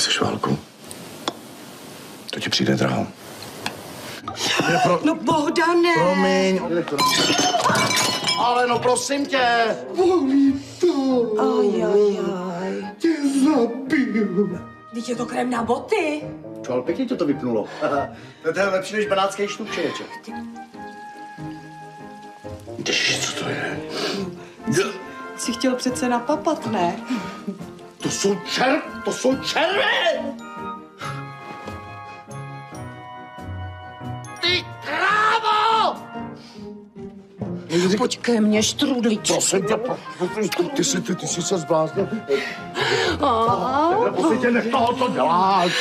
Nechceš válku? To ti přijde draho. No Bohdane! Promiň. Ale no prosím tě. Bolí to. Ajajaj. Tě zabiju. Teď je to krém na boty. Čoval, pěkně tě to vypnulo. To je lepší než benátský štuk, člověče. Ježiš, co to je? Jsi chtěl přece napapat, ne? To jsou červy! Ty krávo! Pojď ke mně, štrudličku. Prosím tě, ty jsi se zbláznil. Aha. Prosím tě, nech toho, co děláš.